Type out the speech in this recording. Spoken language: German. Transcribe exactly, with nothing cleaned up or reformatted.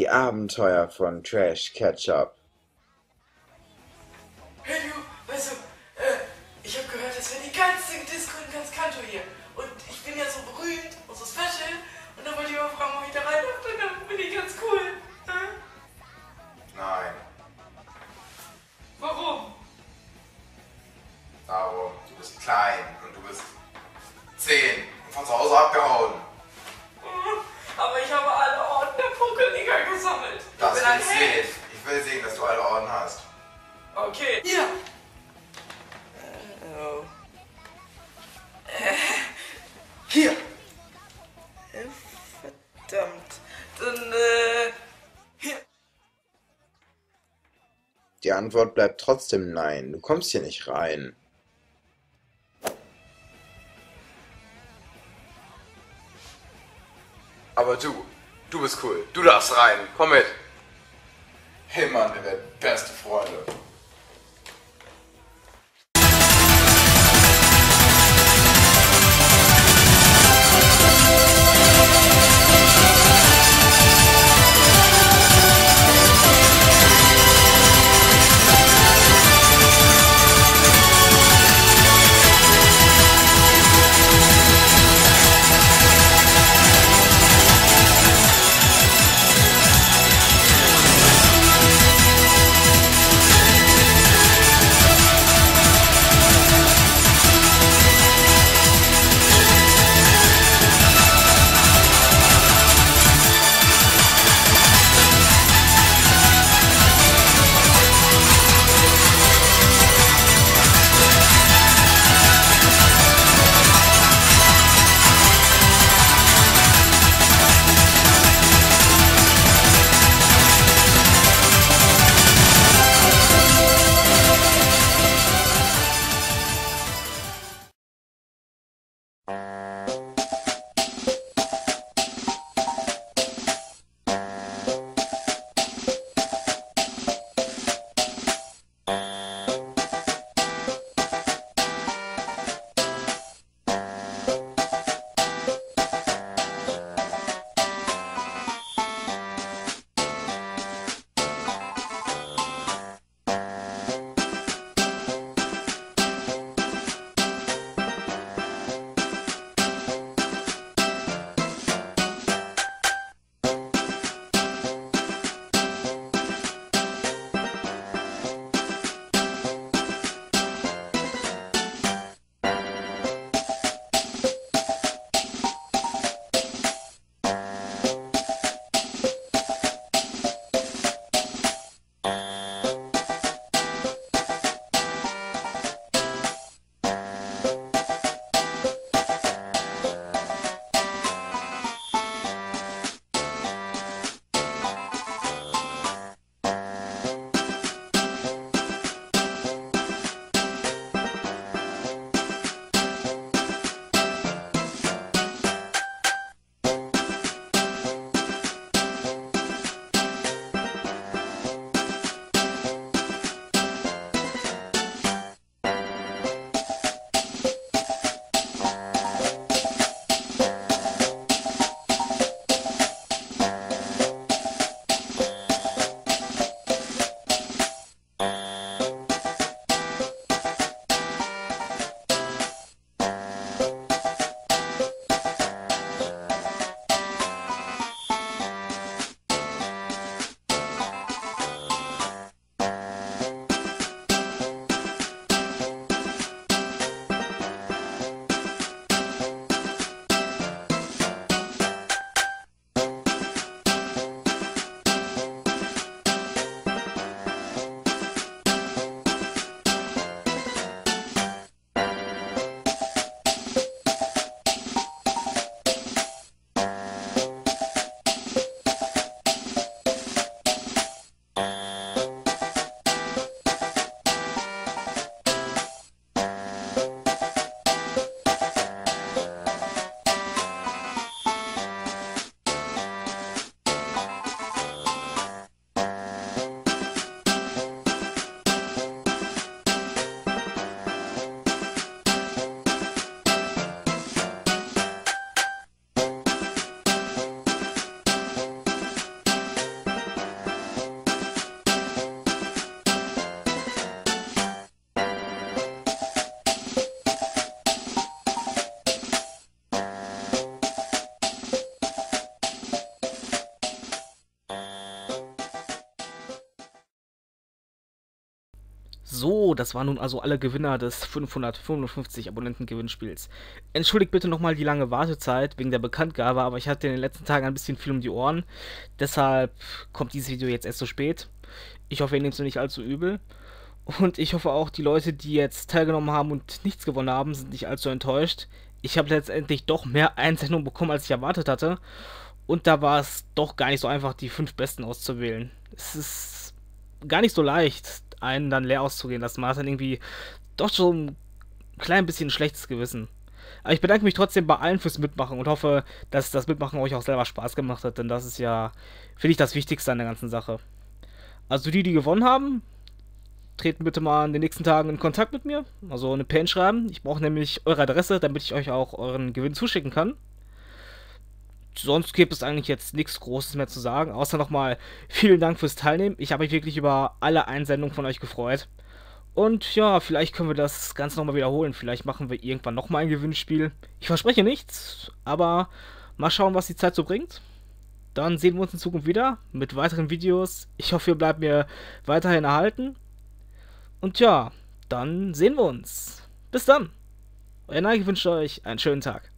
Die Abenteuer von Trash Ketchup. Hey du, weißt du, äh, ich habe gehört, das wäre die geilste Disco in ganz Kanto hier. Und ich bin ja so berühmt und so special. Und dann wollte ich mal fragen, ob ich da rein darf. Und dann bin ich ganz cool. Äh? Nein. Warum? Darum, du bist klein und du bist zehn und von zu Hause abgehauen. Aber ich habe alle Orden der Pokerliga gesammelt. Das ich will bin ein ich Held. sehen. Ich will sehen, dass du alle Orden hast. Okay. Hier. Äh, oh. Äh, hier. Äh, verdammt. Dann, äh, hier. Die Antwort bleibt trotzdem nein. Du kommst hier nicht rein. Aber du, du bist cool. Du darfst rein. Komm mit. Hey Mann, wir werden beste Freunde. So, das waren nun also alle Gewinner des fünfhundertfünfundfünfzig Abonnenten-Gewinnspiels. Entschuldigt bitte nochmal die lange Wartezeit wegen der Bekanntgabe, aber ich hatte in den letzten Tagen ein bisschen viel um die Ohren. Deshalb kommt dieses Video jetzt erst so spät. Ich hoffe, ihr nehmt es nicht allzu übel. Und ich hoffe auch, die Leute, die jetzt teilgenommen haben und nichts gewonnen haben, sind nicht allzu enttäuscht. Ich habe letztendlich doch mehr Einsendungen bekommen, als ich erwartet hatte. Und da war es doch gar nicht so einfach, die fünf Besten auszuwählen. Es ist gar nicht so leicht, einen dann leer auszugehen lassen. Man hat dann irgendwie doch schon ein klein bisschen ein schlechtes Gewissen. Aber ich bedanke mich trotzdem bei allen fürs Mitmachen und hoffe, dass das Mitmachen euch auch selber Spaß gemacht hat, denn das ist ja, finde ich, das Wichtigste an der ganzen Sache. Also die, die gewonnen haben, treten bitte mal in den nächsten Tagen in Kontakt mit mir, also eine P N schreiben. Ich brauche nämlich eure Adresse, damit ich euch auch euren Gewinn zuschicken kann. Sonst gibt es eigentlich jetzt nichts Großes mehr zu sagen, außer nochmal vielen Dank fürs Teilnehmen. Ich habe mich wirklich über alle Einsendungen von euch gefreut. Und ja, vielleicht können wir das Ganze nochmal wiederholen. Vielleicht machen wir irgendwann nochmal ein Gewinnspiel. Ich verspreche nichts, aber mal schauen, was die Zeit so bringt. Dann sehen wir uns in Zukunft wieder mit weiteren Videos. Ich hoffe, ihr bleibt mir weiterhin erhalten. Und ja, dann sehen wir uns. Bis dann. Euer Nike wünscht euch einen schönen Tag.